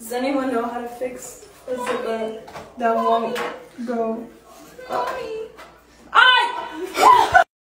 Does anyone know how to fix a zipper that won't go up?